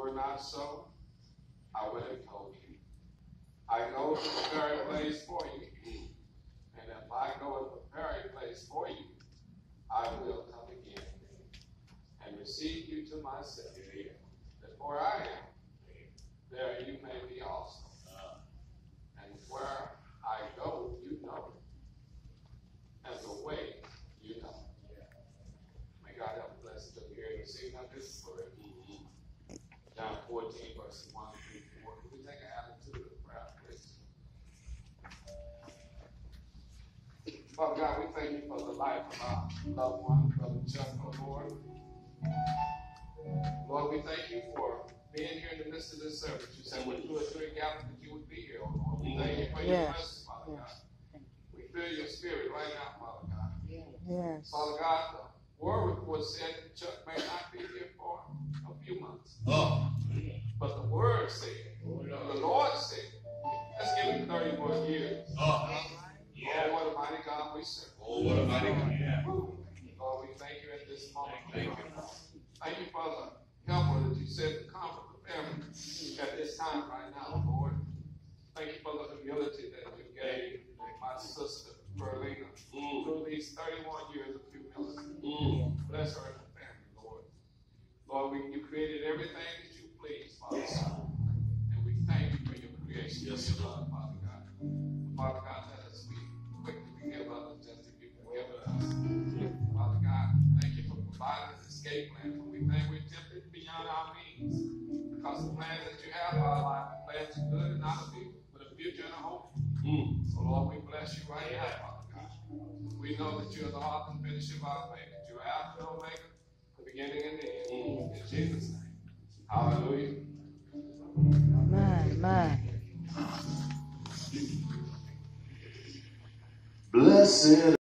were not so, I would have told you. I go to prepare a place for you. And if I go and prepare a place for you, I will come again and receive you to myself. That where I am, there you may be also. And where I go, you know. And the way, you know. May God have a blessing to hear and receive of this word. John 14, verses 1 through 4. Can we take an attitude of prayer, please? Father God, we thank you for the life of our loved one, Brother Chuck, oh Lord. Lord, we thank you for being here in the midst of this service. You said when 2 or 3 gathered that you would be here, oh Lord. We thank you for your presence, Father God. We feel your spirit right now, Father God. Yes. Father God, the word report said that Chuck may not be here for a few months. But the word said, the Lord said, let's give him 30 more years. Oh, what a mighty God we serve. Oh, what a mighty God. Yeah. Lord, we thank you at this moment. Thank you. Thank you for the helper that you said to comfort the family at this time right now, Lord. Thank you for the humility that you gave my sister, Berlina, through these 31 years of humility. Bless her and her family, Lord. Lord, you created everything that you please, Father God. And we thank you for your creation. Yes, your love, Father God. Father God, let us be quick to forgive others just as you forgiven us. Father God, thank you for providing an escape plan when we think we're tempted beyond our means. Because the plans that you have for our life are plans of good and not of evil, but a future and a hope. So Lord, we bless you right now, Father God. We know that you are the author and finisher of our faith, that you are Alpha and Omega, the beginning and the end. In Jesus' name. Hallelujah. My. Blessed